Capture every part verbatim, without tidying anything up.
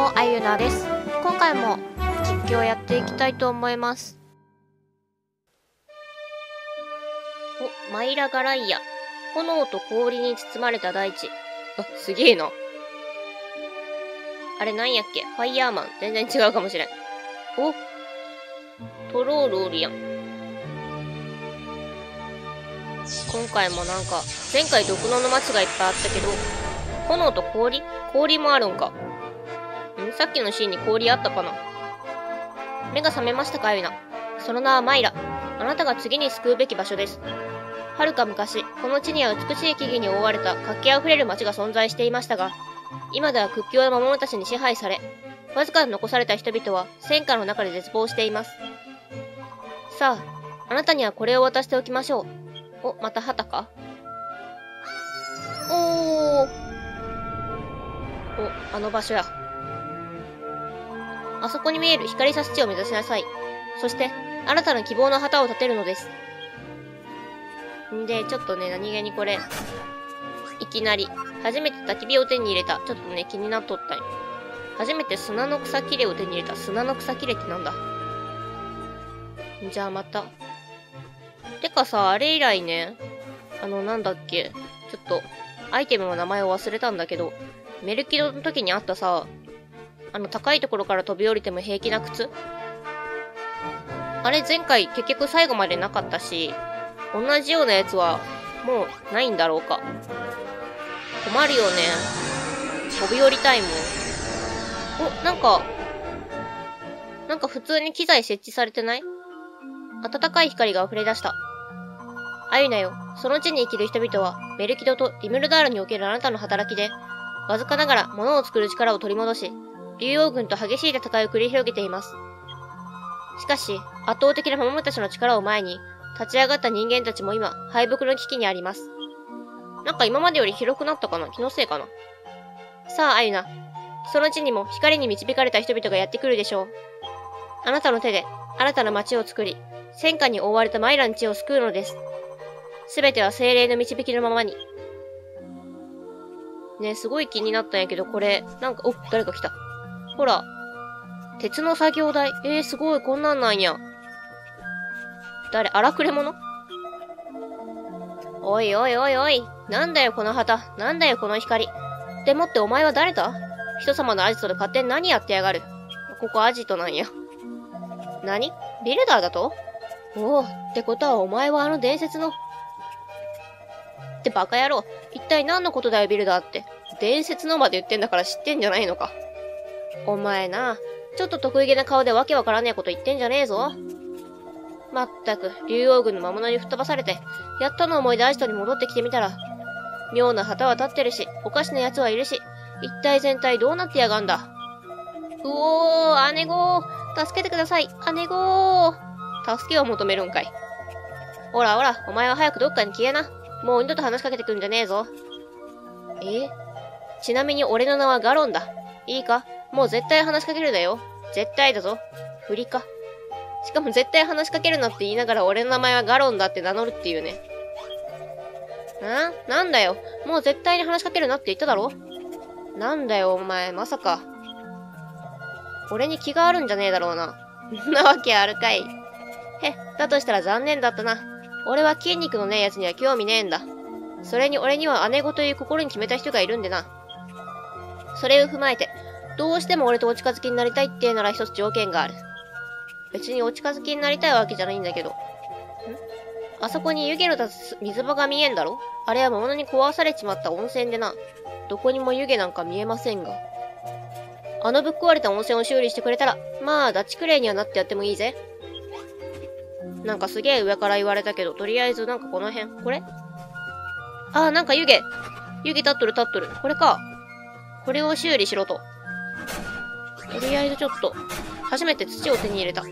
も、あゆなです。今回も実況やっていきたいと思います。お、マイラガライア。炎と氷に包まれた大地。あ、すげえな。あれなんやっけ？ファイヤーマン。全然違うかもしれん。お、トロールおるやん。今回もなんか、前回毒のの街がいっぱいあったけど、炎と氷？氷もあるんか。ん？さっきのシーンに氷あったかな？目が覚めましたか、アユナ。その名はマイラ。あなたが次に救うべき場所です。はるか昔、この地には美しい木々に覆われた活気あふれる街が存在していましたが、今では屈強な魔物たちに支配され、わずかに残された人々は戦火の中で絶望しています。さあ、あなたにはこれを渡しておきましょう。お、また旗か？おー。お、あの場所や。あそこに見える光さす地を目指しなさい。そして、新たな希望の旗を立てるのです。んで、ちょっとね、何気にこれ、いきなり、初めて焚き火を手に入れた。ちょっとね、気になっとったんよ。初めて砂の草切れを手に入れた。砂の草切れってなんだ？じゃあまた。てかさ、あれ以来ね、あの、なんだっけ、ちょっと、アイテムの名前を忘れたんだけど、メルキドの時にあったさ、あの、高いところから飛び降りても平気な靴？あれ前回結局最後までなかったし、同じようなやつはもうないんだろうか。困るよね。飛び降りたいもん。お、なんか、なんか普通に機材設置されてない？暖かい光が溢れ出した。アユナよ、その地に生きる人々は、メルキドとリムルダールにおけるあなたの働きで、わずかながら物を作る力を取り戻し、竜王軍と激しい戦いを繰り広げています。しかし、圧倒的な魔物たちの力を前に、立ち上がった人間たちも今、敗北の危機にあります。なんか今までより広くなったかな？気のせいかな？さあ、アユナ。その地にも光に導かれた人々がやってくるでしょう。あなたの手で、新たな街を作り、戦火に覆われたマイラの地を救うのです。すべては精霊の導きのままに。ね、すごい気になったんやけど、これ、なんか、お、誰か来た。ほら。鉄の作業台。えー、すごい、こんなんなんや。誰？荒くれ者？おいおいおいおい。なんだよこの旗。なんだよこの光。でもってお前は誰だ？人様のアジトで勝手に何やってやがる。ここアジトなんや。何？ビルダーだと？おお、ってことはお前はあの伝説の。ってバカ野郎。一体何のことだよビルダーって。伝説のまで言ってんだから知ってんじゃないのか。お前な、ちょっと得意げな顔でわけわからねえこと言ってんじゃねえぞ。まったく、竜王軍の魔物に吹っ飛ばされて、やっとの思いでアジトに戻ってきてみたら、妙な旗は立ってるし、おかしな奴はいるし、一体全体どうなってやがんだ。うおー、姉子ー、助けてください、姉子ー。助けを求めるんかい。ほらほら、お前は早くどっかに消えな。もう二度と話しかけてくんじゃねえぞ。え？ちなみに俺の名はガロンだ。いいか？もう絶対話しかけるだよ。絶対だぞ。振りか。しかも絶対話しかけるなって言いながら俺の名前はガロンだって名乗るっていうね。ん？なんだよ。もう絶対に話しかけるなって言っただろ？なんだよお前、まさか。俺に気があるんじゃねえだろうな。そんなわけあるかい。へ、だとしたら残念だったな。俺は筋肉のねえやつには興味ねえんだ。それに俺には姉子という心に決めた人がいるんでな。それを踏まえて、どうしても俺とお近づきになりたいってなら一つ条件がある。別にお近づきになりたいわけじゃないんだけど。ん？あそこに湯気の立つ水場が見えんだろ？あれは魔物に壊されちまった温泉でな。どこにも湯気なんか見えませんが。あのぶっ壊れた温泉を修理してくれたら、まあ、ダッチクレイにはなってやってもいいぜ。なんかすげえ上から言われたけど、とりあえずなんかこの辺、これ？あー、なんか湯気。湯気立っとる立っとる。これか。これを修理しろと。とりあえずちょっと、初めて土を手に入れた。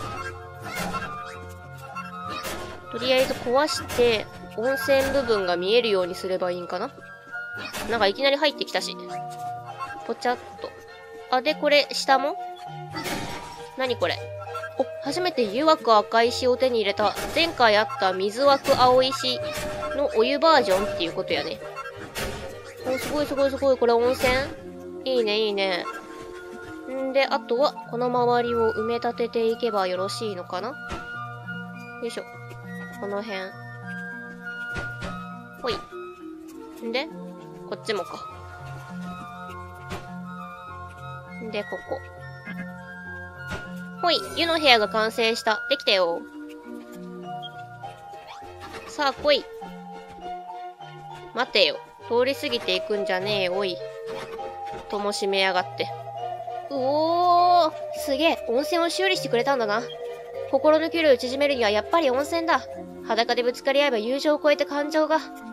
とりあえず壊して、温泉部分が見えるようにすればいいんかな？なんかいきなり入ってきたし。ぽちゃっと。あ、で、これ、下も？何これ？お、初めて湯枠赤石を手に入れた。前回あった水枠青石のお湯バージョンっていうことやね。お、すごいすごいすごい。これ温泉？いいね、いいね。 んで、あとは、この周りを埋め立てていけばよろしいのかな？よいしょ。この辺。ほい。んで、こっちもか。んで、ここ。ほい、湯の部屋が完成した。できたよ。さあ、来い。待てよ。通り過ぎていくんじゃねえ、おい。ともしめやがって。うおー、すげえ、温泉を修理してくれたんだな。心の距離を縮めるにはやっぱり温泉だ。裸でぶつかり合えば友情を超えて感情が。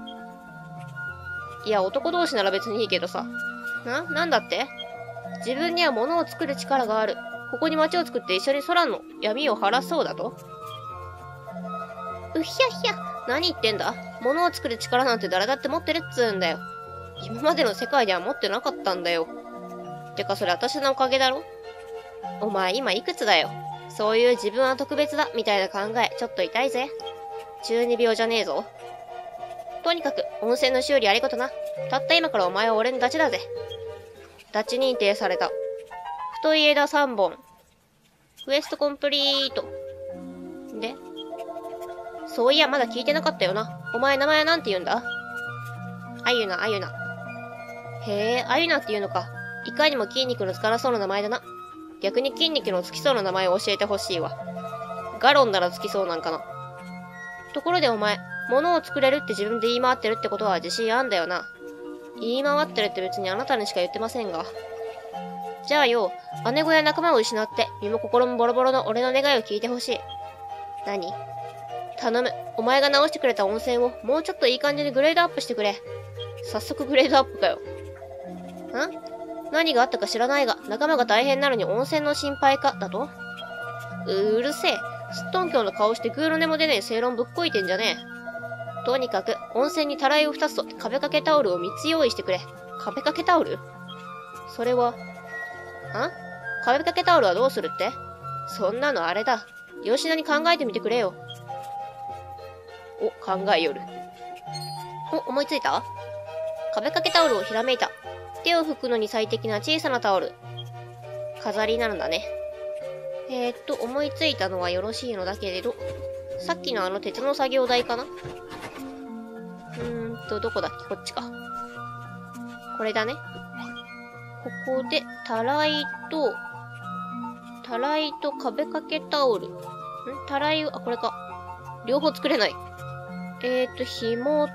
いや、男同士なら別にいいけどさ。な、なんだって？自分には物を作る力がある。ここに街を作って一緒に空の闇を晴らそうだと？うひゃひゃ、何言ってんだ？物を作る力なんて誰だって持ってるっつうんだよ。今までの世界では持ってなかったんだよ。てかそれ私のおかげだろ？お前今いくつだよ。そういう自分は特別だみたいな考えちょっと痛いぜ。中二病じゃねえぞ。とにかく温泉の修理ありがとな。たった今からお前は俺のダチだぜ。ダチ認定された。太い枝さんぼん。クエストコンプリート。で、そういやまだ聞いてなかったよな。お前名前はなんて言うんだ？あゆな、あゆな。へえ、あゆなって言うのか。いかにも筋肉のつかなそうな名前だな。逆に筋肉のつきそうな名前を教えてほしいわ。ガロンならつきそうなんかな。ところでお前、物を作れるって自分で言い回ってるってことは自信あんだよな。言い回ってるって別にあなたにしか言ってませんが。じゃあよ、姉子や仲間を失って、身も心もボロボロの俺の願いを聞いてほしい。何？頼む。お前が直してくれた温泉をもうちょっといい感じにグレードアップしてくれ。早速グレードアップかよ。ん？何があったか知らないが、仲間が大変なのに温泉の心配か、だと？う、うるせえ。すっとんきょうの顔してグーの音も出ねえ正論ぶっこいてんじゃねえ。とにかく、温泉にたらいをふたつと壁掛けタオルをみっつ用意してくれ。壁掛けタオル？それは、ん？壁掛けタオルはどうするって？そんなのあれだ。吉田に考えてみてくれよ。お、考えよる。お、思いついた？壁掛けタオルをひらめいた。手を拭くのに最適な小さなタオル。飾りなんだね。えー、っと、思いついたのはよろしいのだけれど、さっきのあの鉄の作業台かな？うーんと、どこだっけ？こっちか。これだね。ここで、たらいと、たらいと壁掛けタオル。ん？たらいを、あ、これか。両方作れない。えー、っと、紐と、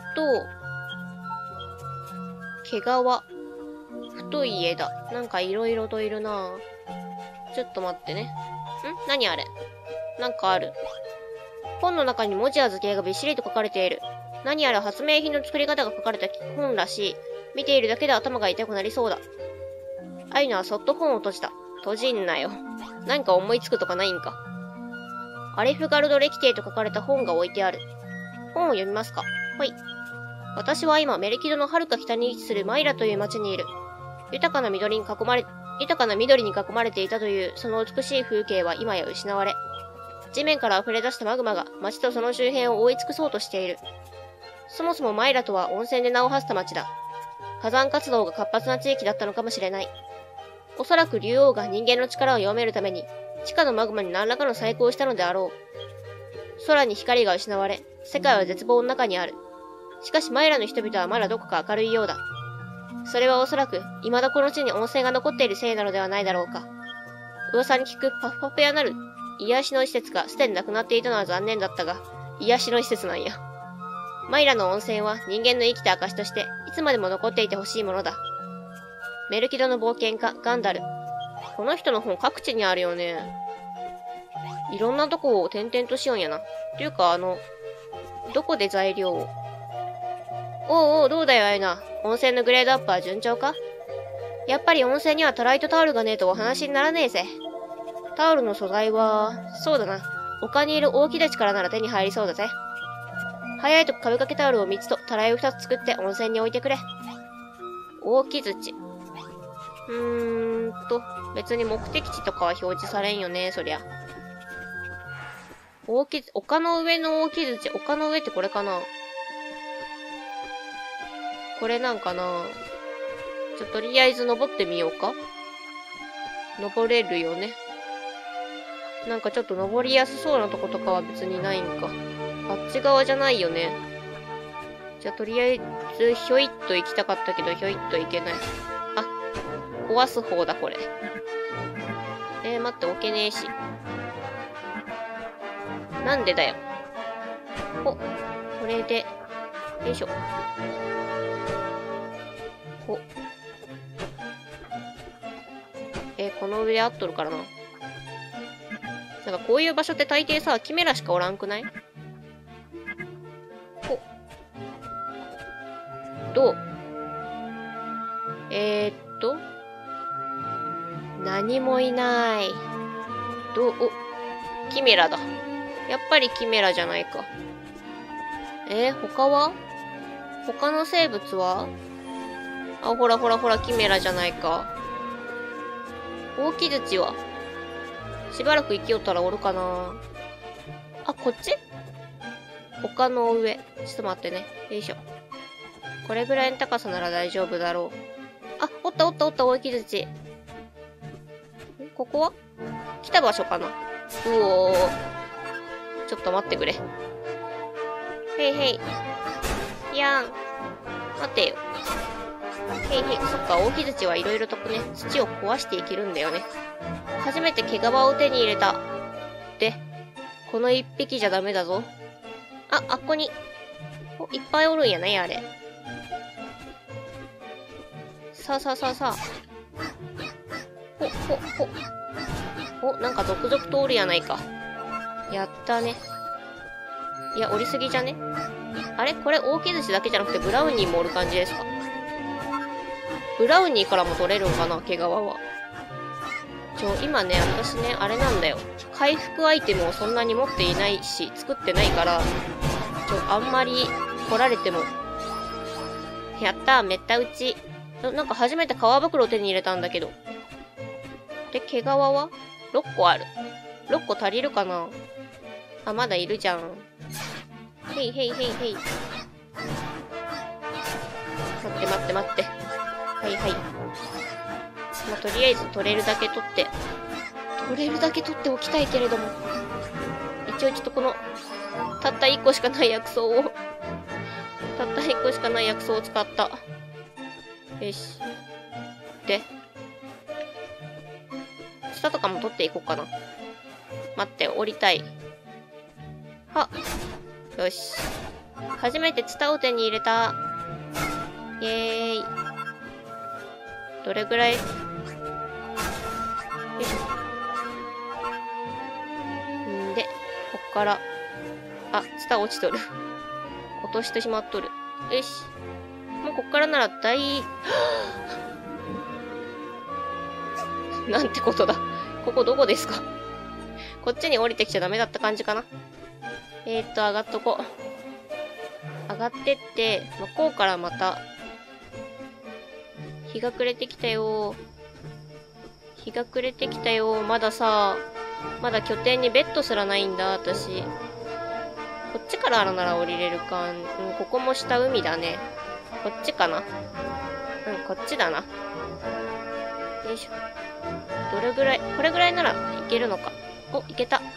毛皮、太い枝。なんかいろいろといるなぁ。ちょっと待ってね。ん？何あれ？なんかある。本の中に文字や図形がびっしりと書かれている。何やら発明品の作り方が書かれた本らしい。見ているだけで頭が痛くなりそうだ。あゆのはそっと本を閉じた。閉じんなよ。何か思いつくとかないんか。アレフガルド歴帝と書かれた本が置いてある。本を読みますか？ほい。私は今、メルキドの遥か北に位置するマイラという町にいる。豊かな緑に囲まれ、豊かな緑に囲まれていたというその美しい風景は今や失われ、地面から溢れ出したマグマが町とその周辺を覆い尽くそうとしている。そもそもマイラとは温泉で名を馳せた町だ。火山活動が活発な地域だったのかもしれない。おそらく竜王が人間の力を弱めるために、地下のマグマに何らかの細工をしたのであろう。空に光が失われ、世界は絶望の中にある。しかしマイラの人々はまだどこか明るいようだ。それはおそらく、未だこの地に温泉が残っているせいなのではないだろうか。噂に聞くパフパフ屋なる癒しの施設がすでになくなっていたのは残念だったが、癒しの施設なんや。マイラの温泉は人間の生きた証として、いつまでも残っていてほしいものだ。メルキドの冒険家、ガンダル。この人の本各地にあるよね。いろんなとこを転々としよんやな。というか、あの、どこで材料を。おうおう、どうだよ、あゆな。温泉のグレードアップは順調か？やっぱり温泉にはタライとタオルがねえとお話にならねえぜ。タオルの素材は、そうだな。丘にいる大木立からなら手に入りそうだぜ。早いと壁掛けタオルをみっつとタライをふたつ作って温泉に置いてくれ。大木槌。うーんと、別に目的地とかは表示されんよね、そりゃ。大木、丘の上の大木槌。丘の上ってこれかな？これなんかな？ちょっととりあえず登ってみようか。 登れるよね。なんかちょっと登りやすそうなとことかは別にないんか。あっち側じゃないよね。じゃあとりあえず、ひょいっと行きたかったけど、ひょいっと行けない。あ、壊す方だ、これ。えー、待って、置けねえし。なんでだよ。お、これで、よいしょ。お。えー、この上合っとるからな。なんかこういう場所って大抵さ、キメラしかおらんくない？お。どう？えー、っと。何もいない。どう、お、キメラだ。やっぱりキメラじゃないか。えー、他は？他の生物は？あ、ほらほらほら、キメラじゃないか。オオキズチは？しばらく生きよったらおるかな。あ、こっち？丘の上。ちょっと待ってね。よいしょ。これぐらいの高さなら大丈夫だろう。あ、おったおったおった、オオキズチ。ここは？来た場所かな？うおー。ちょっと待ってくれ。へいへい。いやん。待ってよ。へいへい。そっか、オオキズチはいろいろとね、土を壊していけるんだよね。初めて毛皮を手に入れた。で、この一匹じゃダメだぞ。あ、あっこに。お、いっぱいおるんやね、あれ。さあさあさあさあ。ほ、ほ、ほ。お、なんか続々とおるやないか。やったね。いや、おりすぎじゃね？あれこれ大き寿司だけじゃなくてブラウニーもおる感じですか？ブラウニーからも取れるんかな、毛皮は。ちょ、今ね、私ね、あれなんだよ。回復アイテムをそんなに持っていないし、作ってないから、ちょ、あんまり来られても。やったー、めった打ち。な、なんか初めて皮袋を手に入れたんだけど。で、毛皮は ?ろっ 個ある。ろっこ足りるかな？あ、まだいるじゃん。へいへいへいへい。待って待って待って。はいはい。まあ、とりあえず取れるだけ取って。取れるだけ取っておきたいけれども。一応ちょっとこの、たったいっこしかない薬草を、たったいっこしかない薬草を使った。よし。で、下とかも取っていこうかな。待って、降りたい。はよし。初めてツタを手に入れた。イェーイ。どれぐらい？よいしょ。んで、こっから。あ、ツタ落ちとる。落としてしまっとる。よし。もうこっからなら大、なんてことだ。ここどこですか？こっちに降りてきちゃダメだった感じかな。えーっと、上がっとこう。上がってって、向こうからまた、日が暮れてきたよ。日が暮れてきたよ。まださ、まだ拠点にベッドすらないんだ、私。こっちからあるなら降りれるか。うん、ここも下海だね。こっちかな。うん、こっちだな。よいしょ。どれぐらい、これぐらいならいけるのか。お、いけた。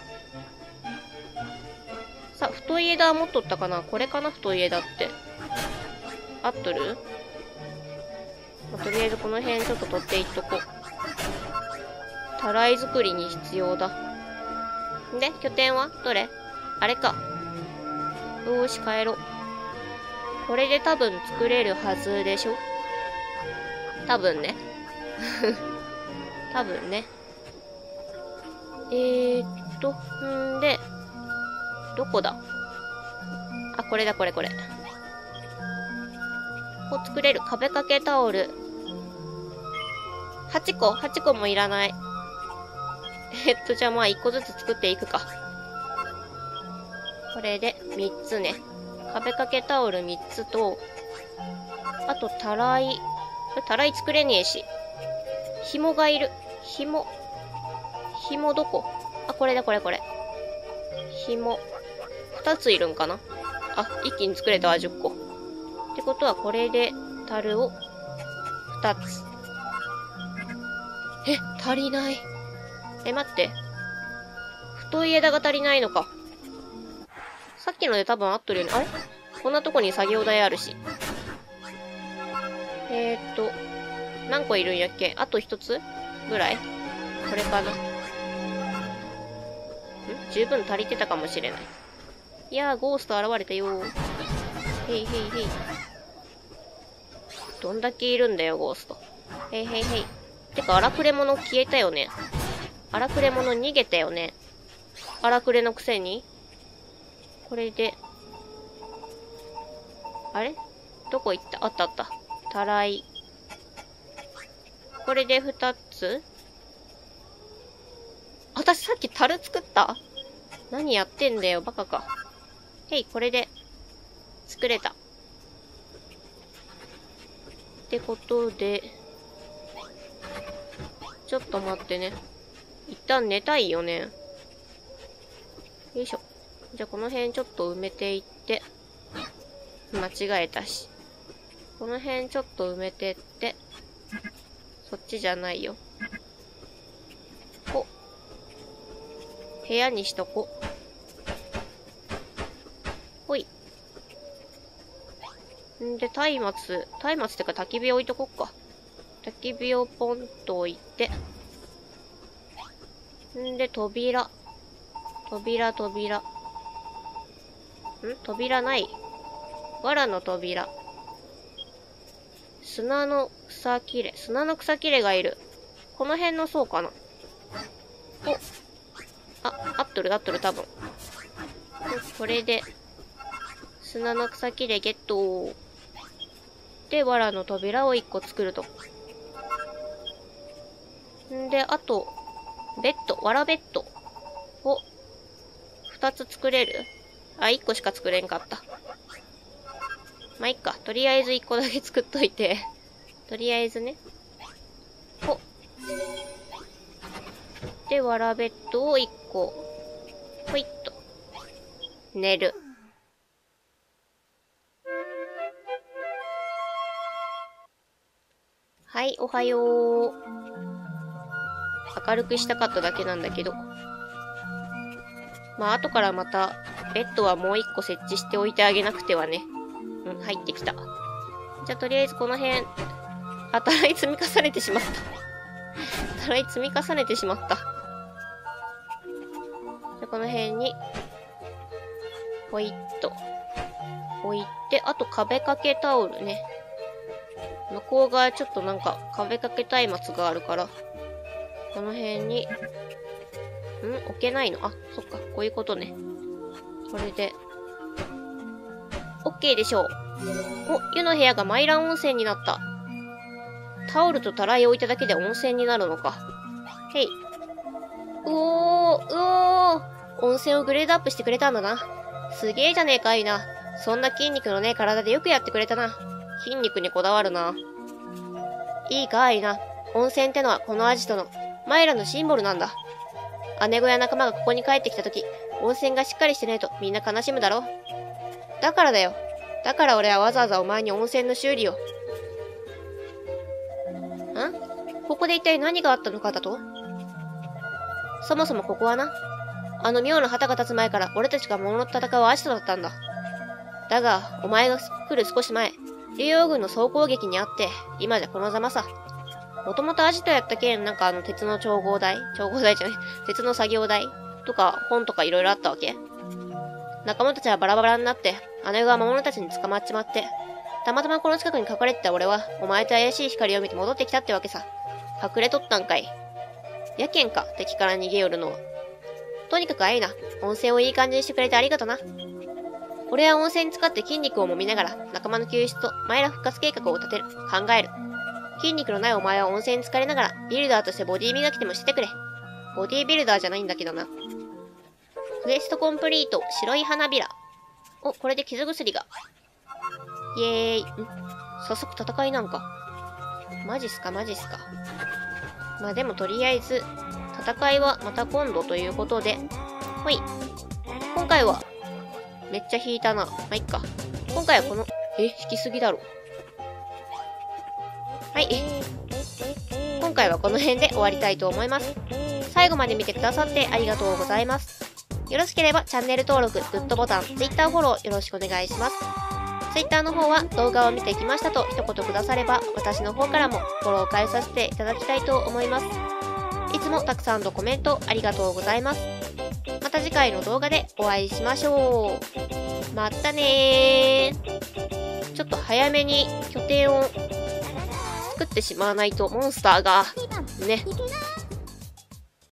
さあ、太い枝持っとったかな？これかな？太い枝って。合っとる？まあ、とりあえずこの辺ちょっと取っていっとこう。たらい作りに必要だ。んで、拠点はどれ？あれか。よーし、帰ろう。これで多分作れるはずでしょ？多分ね。多分ね。えーっと、んで、どこだ？あ、これだ、これ、これ。を作れる。壁掛けタオル。はちこ ?はち 個もいらない。えっと、じゃあまあいっこずつ作っていくか。これでみっつね。壁掛けタオルみっつと、あと、たらい。これ、たらい作れねえし。紐がいる。紐。紐どこ？あ、これだ、これ、これ。紐。二ついるんかな？あ、一気に作れたわ、じゅっこ。ってことは、これで、樽を二つ。 え、足りない。え、待って。太い枝が足りないのか。さっきので多分合っとるよね。あれこんなとこに作業台あるし。えーっと、何個いるんやっけ？あと一つぐらい？これかな。ん？十分足りてたかもしれない。いやー、ゴースト現れたよー。へいへいへい。どんだけいるんだよ、ゴースト。へいへいへい。てか、荒くれ者消えたよね。荒くれ者逃げたよね。荒くれのくせに。これで。あれどこ行った？あったあった。たらい。これで二つ？私さっき樽作った？何やってんだよ、バカか。へい、これで作れた。ってことで、ちょっと待ってね。一旦寝たいよね。よいしょ。じゃあこの辺ちょっと埋めていって。間違えたし。この辺ちょっと埋めてって。そっちじゃないよ。こ。部屋にしとこ。ほい。んで、松明。松明ってか焚き火置いとこっか。焚き火をポンと置いて。んで、扉。扉、扉。ん？扉ない。藁の扉。砂の草切れ。砂の草切れがいる。この辺の層かな。お。あ、合っとる合っとる多分。これで、砂の草切れゲット。で、藁の扉をいっこ作ると。んで、あと、ベッド、藁ベッドをふたつ作れる？あ、いっこしか作れんかった。まあ、いっか。とりあえずいっこだけ作っといて。とりあえずね。ほ。で、藁ベッドをいっこ。ほいっと。寝る。はい、おはよう。明るくしたかっただけなんだけど。まあ、後からまた、ベッドはもう一個設置しておいてあげなくてはね。うん、入ってきた。じゃあ、とりあえずこの辺、あ、たらい積み重ねてしまった。たらい積み重ねてしまった。じゃあ、この辺に、ほいっと、置いて、あと壁掛けタオルね。向こう側ちょっとなんか壁掛け松明があるから、この辺に、ん？置けないの？あ、そっか、こういうことね。これで、OK でしょう。お、湯の部屋がマイラン温泉になった。タオルとたらい置いただけで温泉になるのか。へい。うおー、うおー。温泉をグレードアップしてくれたんだな。すげえじゃねえか、アイナ。そんな筋肉のねえ体でよくやってくれたな。筋肉にこだわるな。いいか、アイナ。温泉ってのはこのアジトの、マイラのシンボルなんだ。姉子や仲間がここに帰ってきたとき、温泉がしっかりしてないとみんな悲しむだろ。だからだよ。だから俺はわざわざお前に温泉の修理を。ん？ここで一体何があったのかだと？そもそもここはな、あの妙な旗が立つ前から俺たちが物の戦うアジトだったんだ。だが、お前が来る少し前、竜王軍の総攻撃にあって、今じゃこのざまさ。もともとアジトやったけん、なんかあの鉄の調合台調合台じゃない。鉄の作業台とか本とかいろいろあったわけ。仲間たちはバラバラになって、姉が魔物たちに捕まっちまって、たまたまこの近くに隠れてた俺は、お前と怪しい光を見て戻ってきたってわけさ。隠れとったんかい。やけんか、敵から逃げよるのは。とにかくあいな、温泉をいい感じにしてくれてありがとな。俺は温泉に使って筋肉を揉みながら、仲間の救出とマイラ復活計画を立てる、考える。筋肉のないお前は温泉に浸かりながら、ビルダーとしてボディ磨きでもしてくれ。ボディビルダーじゃないんだけどな。クエストコンプリート、白い花びら。お、これで傷薬が。イエーイ。ん？早速戦いなんか。マジっすか、マジっすか。まあでもとりあえず、戦いはまた今度ということで。ほい。今回は、めっちゃ引いたな。まあ、いっか。今回はこの、え、引きすぎだろ。はい。今今回はこの辺で終わりたいと思います。最後まで見てくださってありがとうございます。よろしければチャンネル登録、グッドボタン、Twitter フォローよろしくお願いします。Twitter の方は動画を見てきましたと一言くだされば、私の方からもフォロー返させていただきたいと思います。いつもたくさんのコメントありがとうございます。また次回の動画でお会いしましょう。またねー。ちょっと早めに拠点を作ってしまわないとモンスターがね、